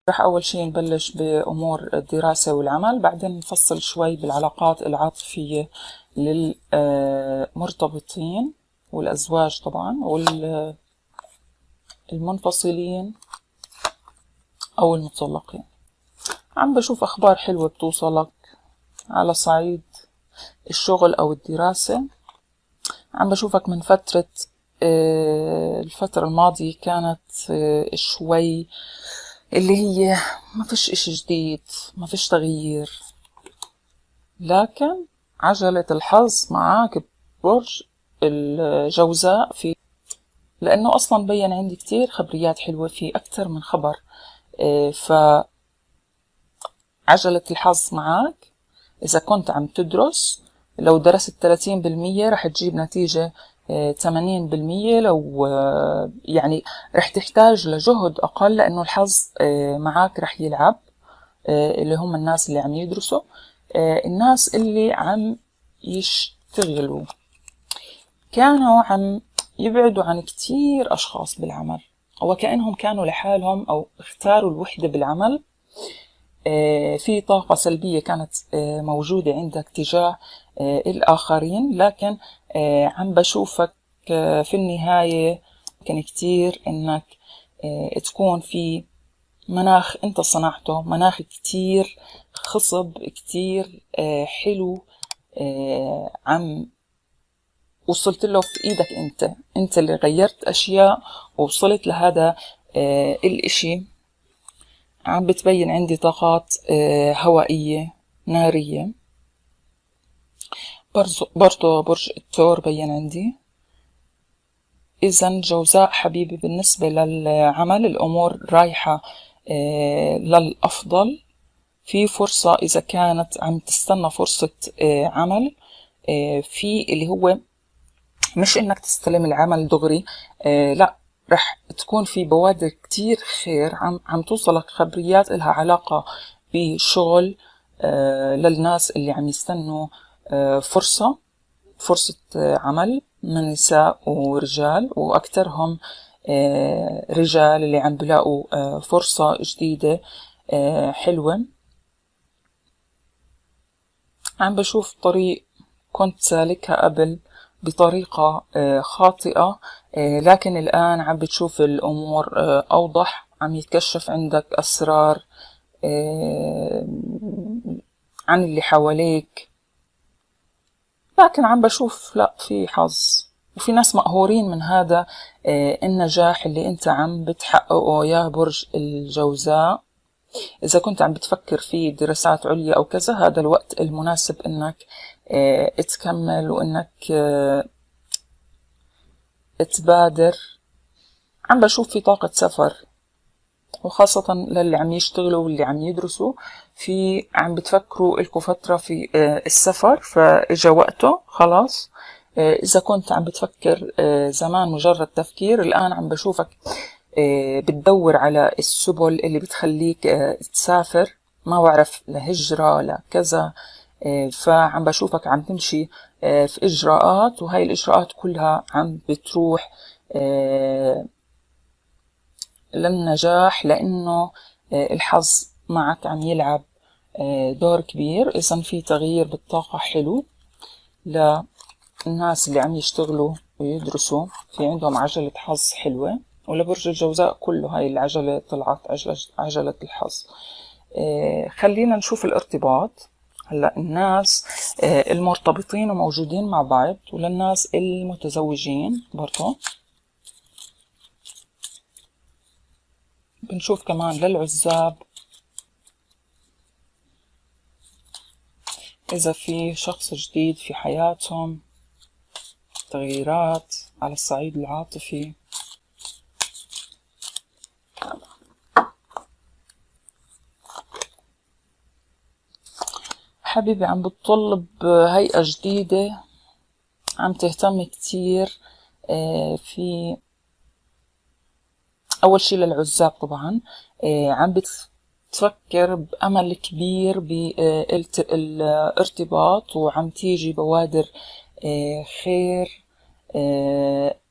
رح أول شي نبلش بأمور الدراسة والعمل، بعدين نفصل شوي بالعلاقات العاطفية للمرتبطين والأزواج طبعا والمنفصلين أو المطلقين. عم بشوف أخبار حلوة بتوصلك على صعيد الشغل أو الدراسة. عم بشوفك من فترة الفترة الماضية كانت شوي اللي هي ما فيش إشي جديد، ما فيش تغيير، لكن عجلة الحظ معاك برج الجوزاء لأنه أصلا بين عندي كتير خبريات حلوة في أكتر من خبر. فعجلة الحظ معاك إذا كنت عم تدرس. لو درست 30% رح تجيب نتيجة 80%. لو يعني رح تحتاج لجهد أقل لأنه الحظ معاك رح يلعب. اللي هم الناس اللي عم يدرسوا، الناس اللي عم يشتغلوا كانوا عم يبعدوا عن كتير أشخاص بالعمل، وكأنهم كانوا لحالهم أو اختاروا الوحدة بالعمل. في طاقة سلبية كانت موجودة عندك تجاه الآخرين، لكن عم بشوفك في النهاية كان كتير إنك تكون في مناخ انت صنعته، مناخ كتير خصب، كتير حلو، عم وصلت له في ايدك. انت اللي غيرت اشياء ووصلت لهذا الاشي. عم بتبين عندي طاقات هوائية نارية. برضو برج الثور بين عندي. إذن جوزاء حبيبي بالنسبة للعمل الأمور رايحة للأفضل. في فرصة إذا كانت عم تستنى فرصة عمل، في اللي هو مش إنك تستلم العمل دغري، لا، رح تكون في بوادر كتير خير عم توصلك خبريات إلها علاقة بشغل للناس اللي عم يستنوا فرصة عمل من نساء ورجال، وأكثرهم رجال اللي عم بلاقوا فرصة جديدة حلوة. عم بشوف طريق كنت سالكها قبل بطريقة خاطئة، لكن الآن عم بتشوف الأمور أوضح. عم يتكشف عندك أسرار عن اللي حواليك، لكن عم بشوف لا، في حظ وفي ناس مقهورين من هذا النجاح اللي انت عم بتحققه يا برج الجوزاء. إذا كنت عم بتفكر في دراسات عليا أو كذا، هذا الوقت المناسب إنك تكمل وإنك تبادر. عم بشوف في طاقة سفر، وخاصة للي عم يشتغلوا واللي عم يدرسوا، في عم بتفكروا إلكوا فترة في السفر، فإجا وقته خلاص. إذا كنت عم بتفكر زمان مجرد تفكير، الآن عم بشوفك بتدور على السبل اللي بتخليك تسافر، ما بعرف لهجرة لكذا. فعم بشوفك عم تمشي في إجراءات، وهاي الإجراءات كلها عم بتروح للنجاح، لأنه الحظ معك عم يلعب دور كبير. إذن في تغيير بالطاقة حلو للناس اللي عم يشتغلوا ويدرسوا، في عندهم عجلة حظ حلوة. ولبرج الجوزاء كله هاي العجلة طلعت عجلة الحظ. خلينا نشوف الارتباط. هلأ الناس المرتبطين وموجودين مع بعض، وللناس المتزوجين برضو بنشوف كمان للعزاب. إذا في شخص جديد في حياتهم، تغييرات على الصعيد العاطفي. حبيبي عم بتطلب هيئة جديدة، عم تهتم كتير في أول شي للعزاب طبعا. عم بتفكر بأمل كبير بالارتباط، وعم تيجي بوادر خير.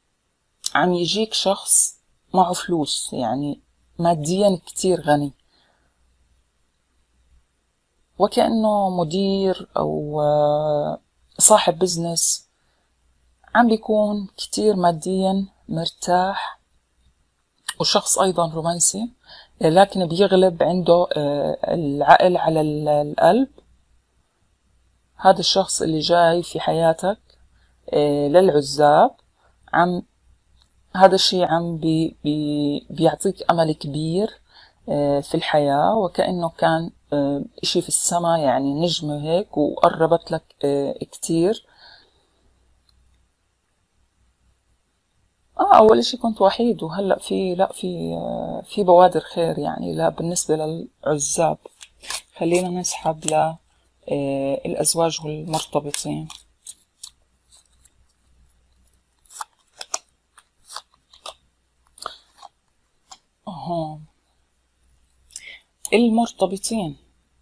عم يجيك شخص معه فلوس، يعني ماديا كتير غني، وكأنه مدير أو صاحب بزنس، عم بيكون كتير ماديا مرتاح، وشخص أيضا رومانسي، لكن بيغلب عنده العقل على القلب. هذا الشخص اللي جاي في حياتك للعزاب، هذا الشيء عم بيعطيك أمل كبير في الحياة، وكأنه كان إشي في السماء، يعني نجمة هيك وقربت لك كتير. أول إشي كنت وحيد، وهلأ في بوادر خير يعني لا بالنسبة للعزاب. خلينا نسحب للأزواج والمرتبطين. المرتبطين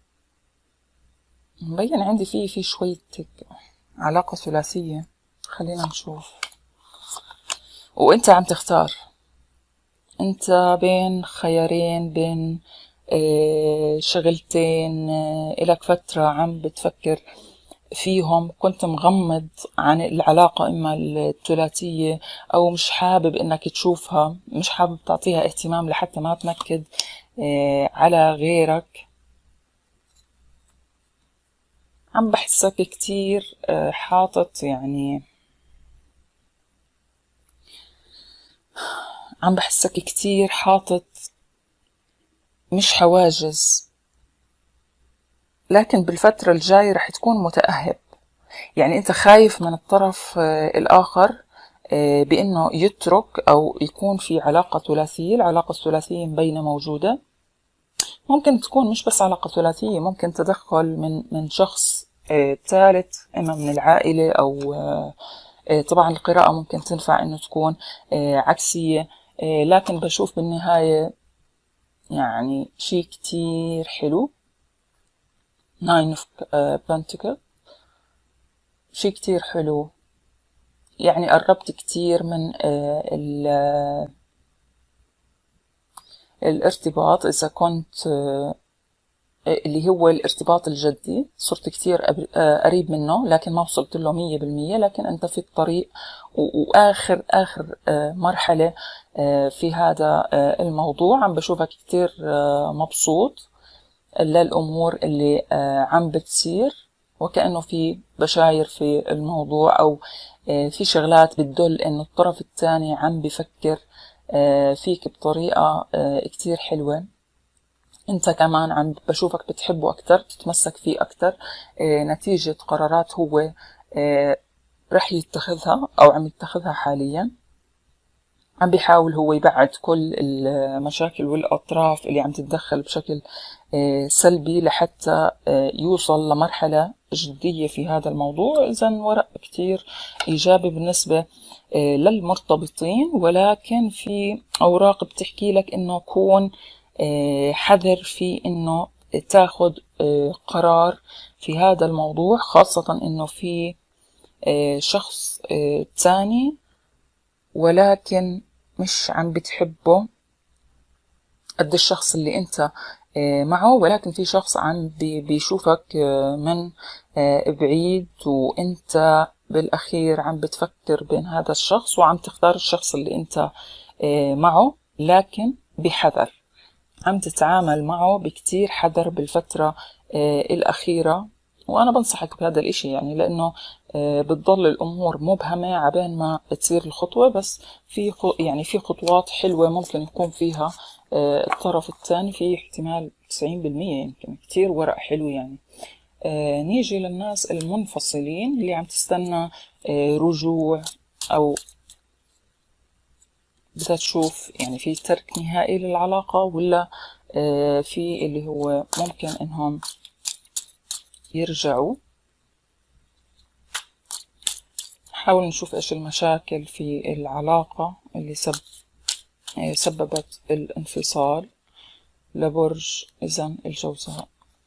مبين عندي في شوية علاقة ثلاثية. خلينا نشوف. وانت عم تختار، انت بين خيارين، بين شغلتين، إلك فترة عم بتفكر فيهم، كنت مغمض عن العلاقة إما الثلاثية، أو مش حابب إنك تشوفها، مش حابب تعطيها اهتمام لحتى ما تنكد على غيرك. عم بحسك كتير حاطط، يعني عم بحسك كتير حاطط مش حواجز، لكن بالفترة الجاية رح تكون متأهب. يعني انت خايف من الطرف الآخر بأنه يترك أو يكون في علاقة ثلاثية. العلاقة الثلاثية مبينة موجودة، ممكن تكون مش بس علاقة ثلاثية، ممكن تدخل من شخص ثالث، إما من العائلة أو طبعا القراءة ممكن تنفع إنه تكون عكسية، لكن بشوف بالنهاية يعني شيء كتير حلو. Nine of Pentacles، شيء كتير حلو، يعني قربت كتير من الارتباط. إذا كنت اللي هو الارتباط الجدي، صرت كتير قريب منه، لكن ما وصلت له 100%، لكن أنت في الطريق، وآخر مرحلة في هذا الموضوع. عم بشوفك كتير مبسوط للأمور اللي عم بتصير، وكأنه في بشاير في الموضوع، أو في شغلات بتدل إنه الطرف الثاني عم بفكر فيك بطريقة كتير حلوة. انت كمان عم بشوفك بتحبه اكتر، تتمسك فيه اكتر نتيجة قرارات هو رح يتخذها او عم يتخذها حاليا. عم بيحاول هو يبعد كل المشاكل والاطراف اللي عم تتدخل بشكل سلبي لحتى يوصل لمرحلة جدية في هذا الموضوع. اذا ورق كتير ايجابي بالنسبة للمرتبطين، ولكن في اوراق بتحكي لك انه كون حذر في انه تاخد قرار في هذا الموضوع، خاصة انه في شخص تاني ولكن مش عم بتحبه قد الشخص اللي انت معه، ولكن في شخص عم بيشوفك من بعيد، وانت بالاخير عم بتفكر بين هذا الشخص وعم تختار الشخص اللي انت معه، لكن بحذر. عم تتعامل معه بكتير حذر بالفترة الأخيرة، وأنا بنصحك بهذا الإشي، يعني لأنه بتضل الأمور مبهمة عبين ما تصير الخطوة، بس يعني في خطوات حلوة ممكن يكون فيها الطرف الثاني، في احتمال 90% يمكن. كتير ورق حلو يعني. نيجي للناس المنفصلين اللي عم تستنى رجوع، أو بدها تشوف يعني في ترك نهائي للعلاقة، ولا في اللي هو ممكن انهم يرجعوا. نحاول نشوف ايش المشاكل في العلاقة اللي سببت الانفصال لبرج إذن الجوزاء.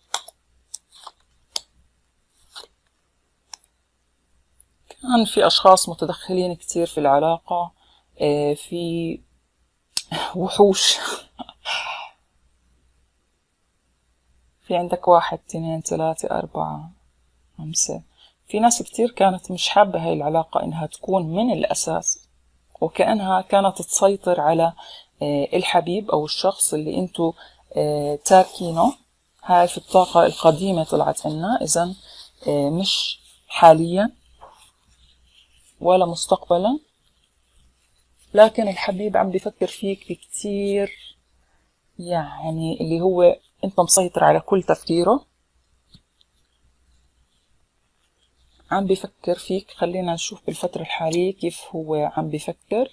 كان في أشخاص متدخلين كتير في العلاقة، في وحوش في عندك 1 2 3 4 5. في ناس كتير كانت مش حابة هاي العلاقة إنها تكون من الأساس، وكأنها كانت تسيطر على الحبيب أو الشخص اللي انتو تاركينه. هاي في الطاقة القديمة طلعت لنا، إذن مش حاليا ولا مستقبلا، لكن الحبيب عم بيفكر فيك بكتير، يعني اللي هو انت مسيطر على كل تفكيره، عم بيفكر فيك. خلينا نشوف بالفترة الحالية كيف هو عم بيفكر.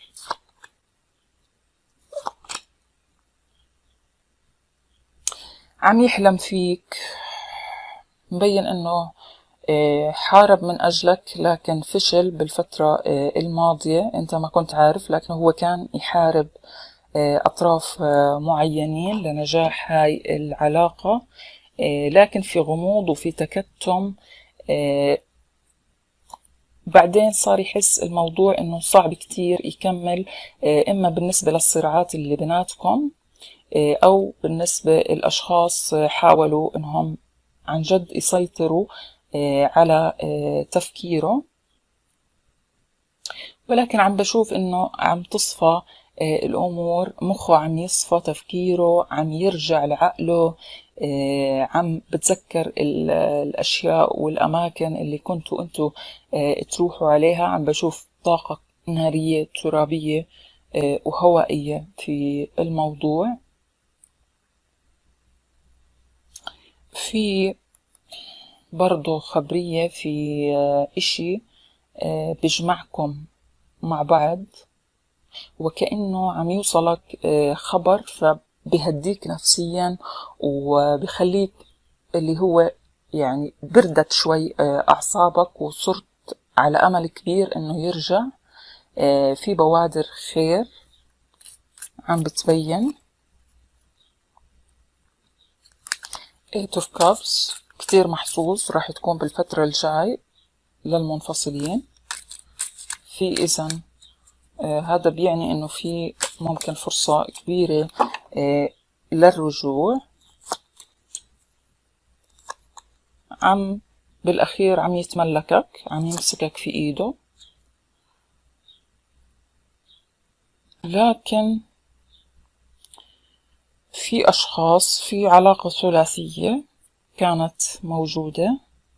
عم يحلم فيك، مبين انه حارب من اجلك لكن فشل بالفترة الماضية. انت ما كنت عارف، لكن هو كان يحارب اطراف معينين لنجاح هاي العلاقة، لكن في غموض وفي تكتم. بعدين صار يحس الموضوع انه صعب كتير يكمل، اما بالنسبة للصراعات اللي بيناتكم، او بالنسبة الاشخاص حاولوا انهم عن جد يسيطروا على تفكيره. ولكن عم بشوف انه عم تصفى الامور، مخه عم يصفى، تفكيره عم يرجع لعقله، عم بتذكر الاشياء والاماكن اللي كنتوا انتوا تروحوا عليها. عم بشوف طاقة نارية ترابية وهوائية في الموضوع. في برضو خبرية في اشي بيجمعكم مع بعض، وكأنه عم يوصلك خبر فبيهديك نفسيا وبيخليك اللي هو يعني بردت شوي أعصابك، وصرت على أمل كبير إنه يرجع. في بوادر خير عم بتبين. Eight of Cups كتير محظوظ راح تكون بالفترة الجاي للمنفصلين. في إذن هذا بيعني إنه في ممكن فرصة كبيرة للرجوع. عم بالأخير عم يتملكك، عم يمسكك في إيده، لكن في أشخاص، في علاقة ثلاثية كانت موجودة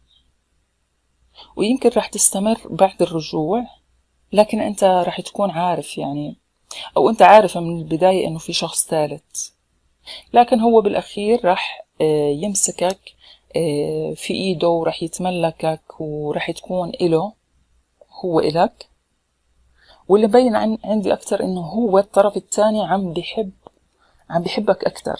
ويمكن راح تستمر بعد الرجوع، لكن أنت راح تكون عارف يعني، أو أنت عارف من البداية إنه في شخص ثالث، لكن هو بالأخير راح يمسكك في إيده وراح يتملكك وراح تكون إله، هو إلك. واللي مبين عندي أكتر إنه هو الطرف الثاني عم بيحبك أكتر،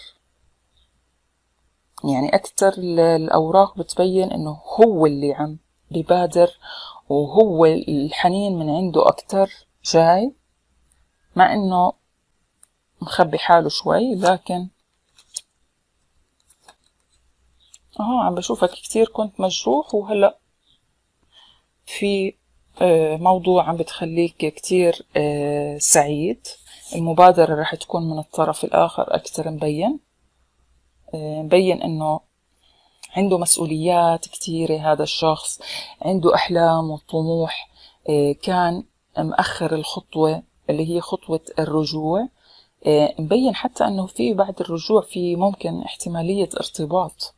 يعني أكتر الأوراق بتبين إنه هو اللي عم بيبادر، وهو الحنين من عنده أكتر جاي، مع إنه مخبي حاله شوي، لكن عم بشوفك كتير كنت مجروح، وهلأ في موضوع عم بتخليك كتير سعيد. المبادرة رح تكون من الطرف الآخر أكتر. مبين إنه عنده مسؤوليات كتيرة، هذا الشخص عنده أحلام وطموح، كان مأخر الخطوة اللي هي خطوة الرجوع. مبين حتى أنه في بعد الرجوع في ممكن احتمالية ارتباط،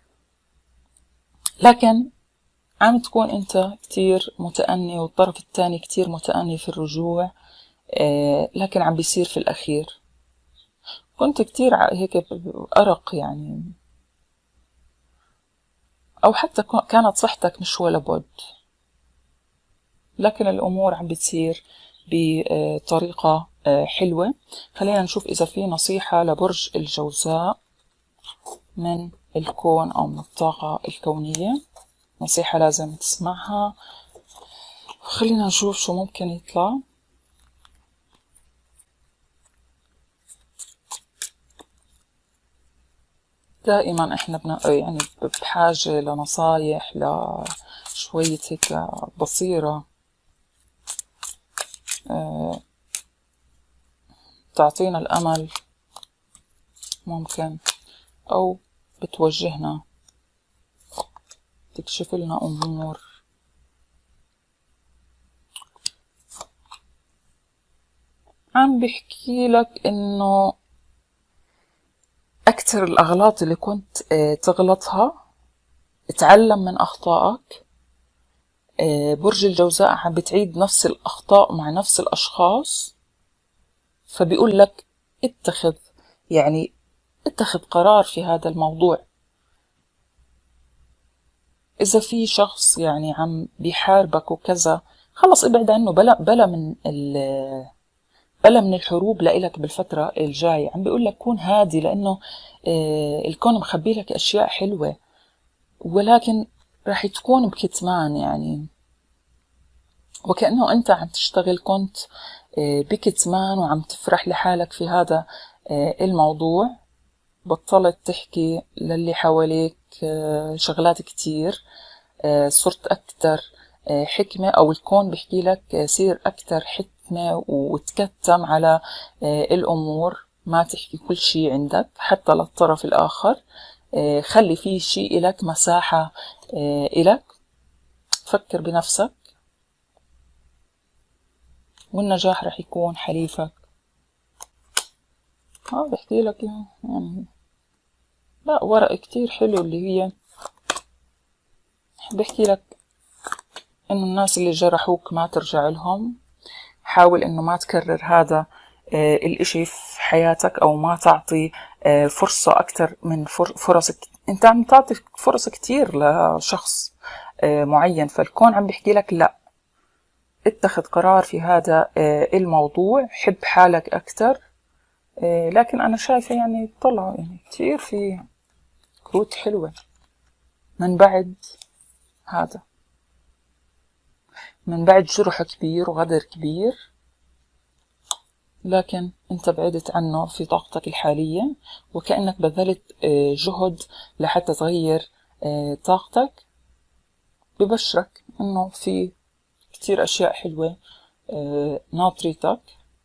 لكن عم تكون أنت كتير متأني والطرف الثاني كتير متأني في الرجوع، لكن عم بيصير في الأخير. كنت كتير هيك أرق يعني، أو حتى كانت صحتك مش ولا بد، لكن الأمور عم بتصير بطريقة حلوة. خلينا نشوف إذا في نصيحة لبرج الجوزاء من الكون أو من الطاقة الكونية، نصيحة لازم تسمعها. خلينا نشوف شو ممكن يطلع. دائما احنا يعني بحاجة لنصايح، لشوية هيك بصيرة تعطينا الأمل ممكن، أو بتوجهنا، تكشف لنا أمور. عم بحكي لك إنه أكثر الأغلاط اللي كنت تغلطها اتعلم من أخطائك. برج الجوزاء عم بتعيد نفس الأخطاء مع نفس الأشخاص، فبيقول لك اتخذ قرار في هذا الموضوع. إذا في شخص يعني عم بيحاربك وكذا، خلص ابعد عنه. بلا من الحروب لإلك بالفترة الجاية. عم بيقول لك كون هادي، لأنه الكون مخبي لك أشياء حلوة، ولكن راح تكون بكتمان يعني، وكأنه أنت عم تشتغل كنت بكتمان وعم تفرح لحالك في هذا الموضوع. بطلت تحكي للي حواليك شغلات كتير، صرت أكتر حكمة، أو الكون بحكي لك سير أكتر حكمة وتكتم على الأمور. ما تحكي كل شي عندك حتى للطرف الآخر. خلي فيه شي إلك، مساحة إلك. فكر بنفسك والنجاح رح يكون حليفك. بحكي لك يعني لا، ورق كتير حلو اللي هي بحكي لك إنه الناس اللي جرحوك ما ترجع لهم. حاول إنه ما تكرر هذا الإشي في حياتك، أو ما تعطي فرصة أكتر من فرصك. أنت عم تعطي فرص كتير لشخص معين، فالكون عم بحكي لك لا، اتخذ قرار في هذا الموضوع. حب حالك أكتر. لكن أنا شايفة يعني طلعوا يعني كتير في كروت حلوة من بعد هذا، من بعد جرح كبير وغدر كبير، لكن انت بعدت عنه في طاقتك الحالية، وكأنك بذلت جهد لحتى تغير طاقتك. ببشرك انه في كتير اشياء حلوة ناطرتك.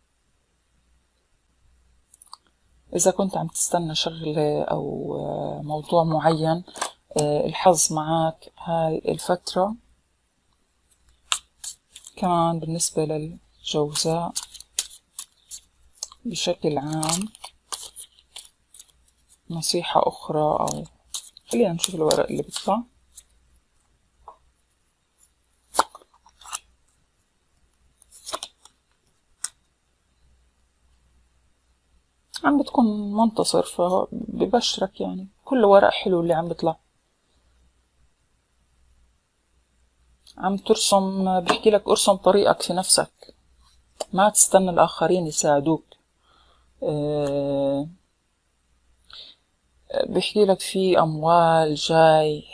اذا كنت عم تستنى شغلة او موضوع معين، الحظ معك هاي الفترة. كمان بالنسبة للجوزاء بشكل عام، نصيحة أخرى، أو خلينا نشوف الورق اللي بيطلع. عم بتكون منتصر، فببشرك يعني كل ورق حلو اللي عم بيطلع. عم ترسم، بحكي لك ارسم طريقك في نفسك، ما تستنى الآخرين يساعدوك. بحكي لك في أموال جاي،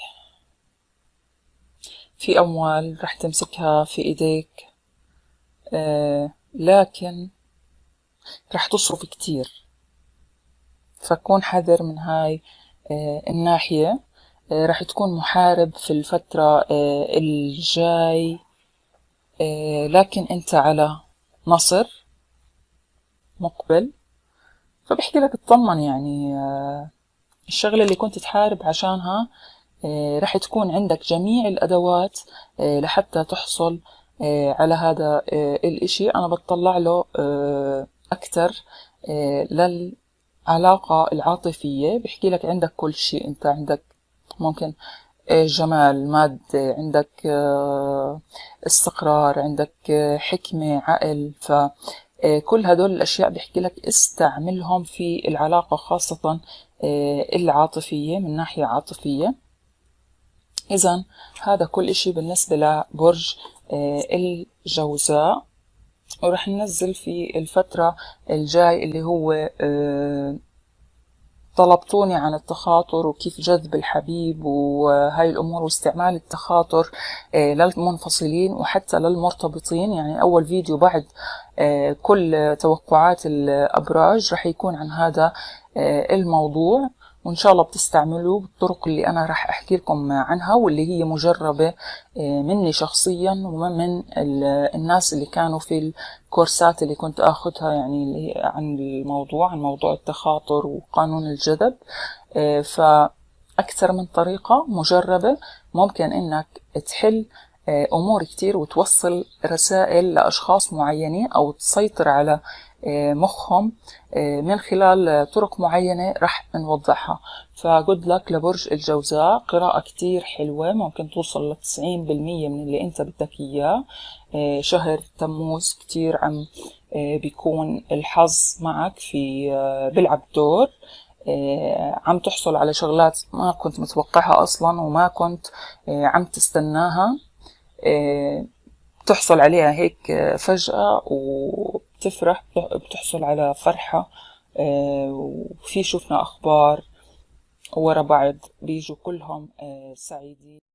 في أموال رح تمسكها في إيديك، لكن رح تصرف كتير، فكون حذر من هاي الناحية. رح تكون محارب في الفترة الجاي، لكن انت على نصر مقبل. فبحكي لك اطمن يعني، الشغلة اللي كنت تحارب عشانها رح تكون عندك جميع الأدوات لحتى تحصل على هذا الإشي. أنا بتطلع له أكتر للعلاقة العاطفية. بحكي لك عندك كل شيء، أنت عندك ممكن جمال، مادة، عندك استقرار، عندك حكمة، عقل. فكل هدول الأشياء بحكي لك استعملهم في العلاقة، خاصة العاطفية، من ناحية عاطفية. إذن هذا كل إشي بالنسبة لبرج الجوزاء. ورح ننزل في الفترة الجاي اللي هو طلبتوني عن التخاطر وكيف جذب الحبيب وهاي الأمور، واستعمال التخاطر للمنفصلين وحتى للمرتبطين. يعني أول فيديو بعد كل توقعات الأبراج رح يكون عن هذا الموضوع، وإن شاء الله بتستعملوه بالطرق اللي أنا رح أحكي لكم عنها، واللي هي مجربة مني شخصيا ومن الناس اللي كانوا في الكورسات اللي كنت أخذها، يعني اللي عن موضوع التخاطر وقانون الجذب. أكثر من طريقة مجربة ممكن إنك تحل أمور كتير وتوصل رسائل لأشخاص معينين أو تسيطر على مخهم من خلال طرق معينة رح نوضحها. فجود لك لبرج الجوزاء، قراءة كتير حلوة ممكن توصل ل90% من اللي انت بدك اياه. شهر تموز كتير عم بيكون الحظ معك في بيلعب دور، عم تحصل على شغلات ما كنت متوقعها أصلا وما كنت عم تستناها، بتحصل عليها هيك فجأة وبتفرح، بتحصل على فرحة. وفي شفنا أخبار ورا بعض بيجوا كلهم سعيدين.